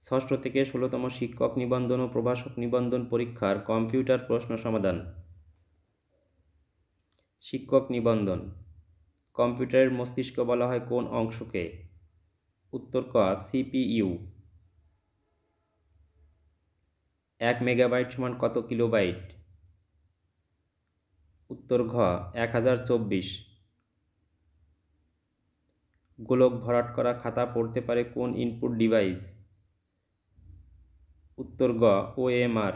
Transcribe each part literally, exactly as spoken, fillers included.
ষষ্ঠ থেকে ষোলোতম শিক্ষক নিবন্ধন ও প্রভাষক নিবন্ধন পরীক্ষার কম্পিউটার প্রশ্ন সমাধান। শিক্ষক নিবন্ধন। কম্পিউটারের মস্তিষ্ক বলা হয় কোন অংশকে? উত্তর ক সিপিইউ। এক মেগাবাইট সমান কত কিলোবাইট? উত্তর ঘ এক হাজার চব্বিশ। গোলক ভরাট করা খাতা পড়তে পারে কোন ইনপুট ডিভাইস? উত্তর গ ওএমআর।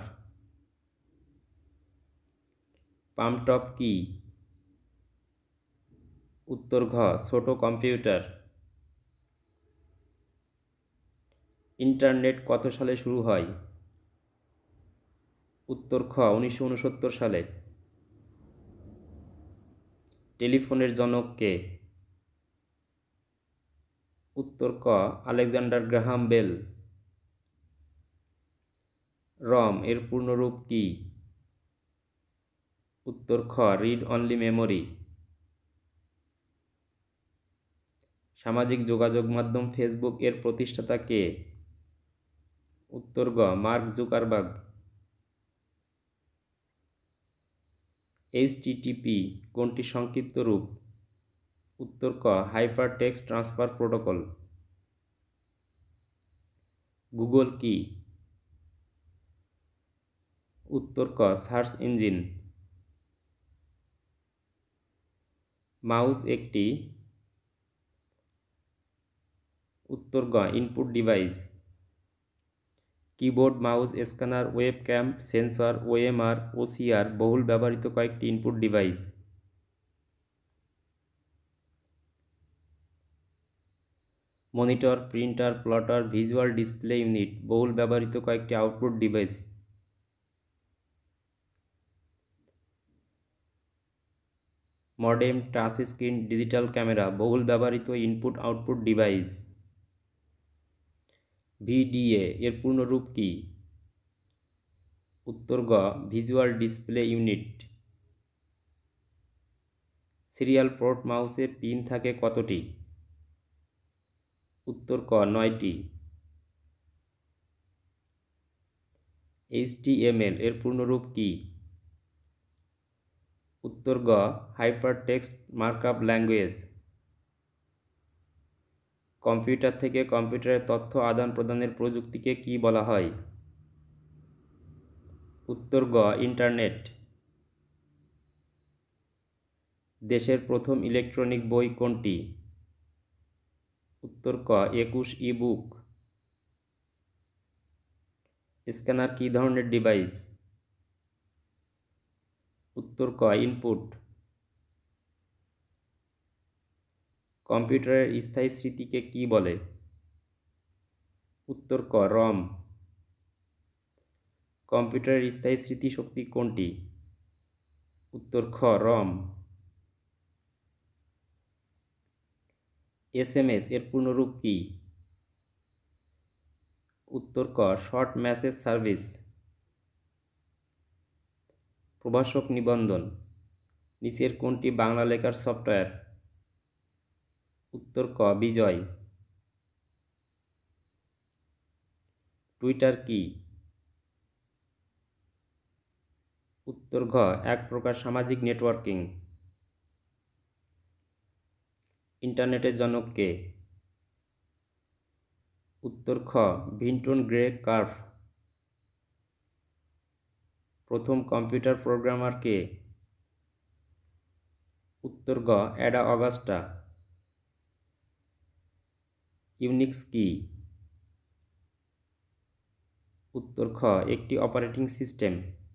পামটপ কি? উত্তর ঘ ছোট কম্পিউটার। ইন্টারনেট কত সালে শুরু হয়? উত্তর খ উনিশশো উনসত্তর সালে। টেলিফোনের জনক কে? উত্তর ক আলেকজান্ডার গ্রাহাম বেল। রম এর পূর্ণরূপ কি? উত্তর খ রিড অনলি মেমোরি। সামাজিক যোগাযোগ মাধ্যম ফেসবুক এর প্রতিষ্ঠাতা কে? উত্তর গ মার্ক জুকারবার্গ। এইচটিটিপি কোনটি সংক্ষিপ্ত রূপ? উত্তর ক hyper text transfer protocol. Google কি? উত্তর ক সার্চ ইঞ্জিন। মাউস একটি? উত্তর গ input device. Keyboard, mouse, scanner, webcam, sensor, OMR, OCR বহুল ব্যবহৃত কয়েকটি input device. Monitor, printer, plotter, visual display unit বহুল ব্যবহৃত কয়েকটি output device. Modem, touch screen, digital camera বহুল ব্যবহৃত ইনপুট আউটপুট ডিভাইস। ভিডিএ এর পূর্ণরূপ কি? উত্তর গ visual display unit. Serial port মাউসে পিন থাকে কতটি? উত্তর ক নয়টি। এইচটিএমএল এর পূর্ণরূপ কি? উত্তর গ হাইপারটেক্সট মার্কআপ ল্যাঙ্গুয়েজ। কম্পিউটার থেকে কম্পিউটারে তথ্য আদান প্রদানের প্রযুক্তিকে কি বলা হয়? উত্তর গ ইন্টারনেট। দেশের প্রথম ইলেকট্রনিক বই কোনটি? উত্তর ক একুশ ই বুক। স্ক্যানার কি ধরনের ডিভাইস? উত্তর ক ইনপুট। কম্পিউটারের স্থায়ী স্মৃতিকে কি বলে? উত্তর ক রম। কম্পিউটারের স্থায়ী স্মৃতিশক্তি কোনটি? উত্তর খ রম। এসএমএস এর পূর্ণরূপ কি? উত্তর ক শর্ট মেসেজ সার্ভিস। প্রভাষক নিবন্ধন নিচের কোনটি বাংলা লেখার সফটওয়্যার? উত্তর ক বিজয়। টুইটার কি? উত্তর ঘ এক প্রকার সামাজিক নেটওয়ার্কিং। ইন্টারনেটের জনক কে? উত্তর খ ভিন্টন গ্রে কার্ভ। প্রথম কম্পিউটার প্রোগ্রামার কে? উত্তর গ অ্যাডা অগাস্টা। ইউনিক্স কি? উত্তর খ একটি অপারেটিং সিস্টেম।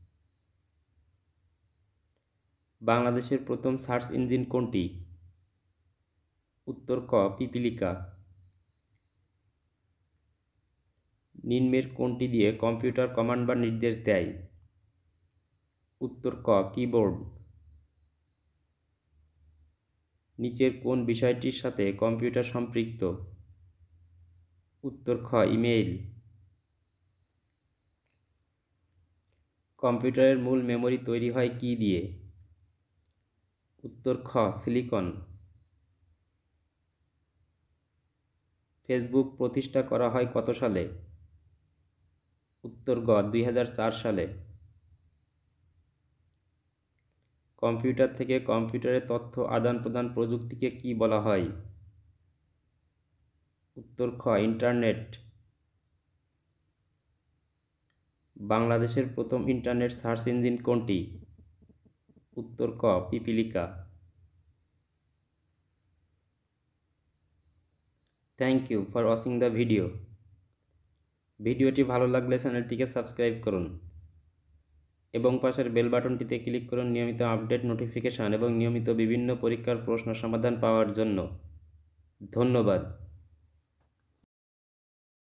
বাংলাদেশের প্রথম সার্চ ইঞ্জিন কোনটি? উত্তর ক পিপীলিকা। নিম্নের কোনটি দিয়ে কম্পিউটার কমান্ড বা নির্দেশ দেয়? উত্তর ক কিবোর্ড। নিচের কোন বিষয়টির সাথে কম্পিউটার সম্পৃক্ত? উত্তর খ ইমেইল। কম্পিউটারের মূল মেমরি তৈরি হয় কি দিয়ে? উত্তর খ সিলিকন। ফেসবুক প্রতিষ্ঠা করা হয় কত সালে? উত্তর গ দুই হাজার চার সালে। কম্পিউটার থেকে কম্পিউটারে তথ্য আদান প্রদান প্রযুক্তিকে কি বলা হয়? উত্তর খ ইন্টারনেট। বাংলাদেশের প্রথম ইন্টারনেট সার্চ ইঞ্জিন কোনটি? উত্তর ক Pipilika. Thank you for watching the video. ভিডিওটি ভালো লাগলে চ্যানেলটিকে সাবস্ক্রাইব করুন এবং পাশের বেল বাটনটিতে ক্লিক করুন নিয়মিত আপডেট নোটিফিকেশান এবং নিয়মিত বিভিন্ন পরীক্ষার প্রশ্ন সমাধান পাওয়ার জন্য। ধন্যবাদ।